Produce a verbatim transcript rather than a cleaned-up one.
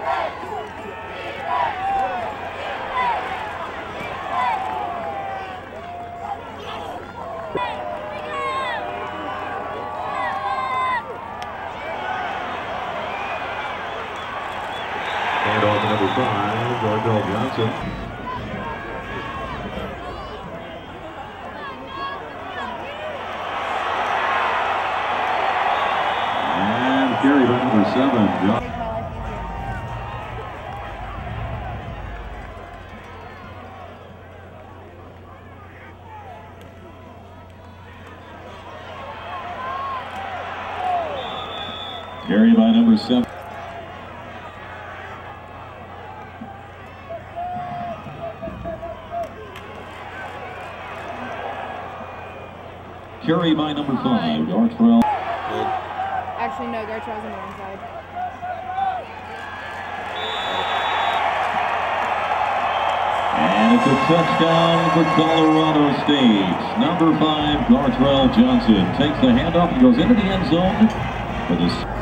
And on to number five, Gartrell Johnson. And carry by number seven, John. Carry by number seven. Carry by number five, Gartrell. Actually, no, Gartrell's on the wrong side. And it's a touchdown for Colorado State. Number five, Gartrell Johnson takes the handoff and goes into the end zone for this.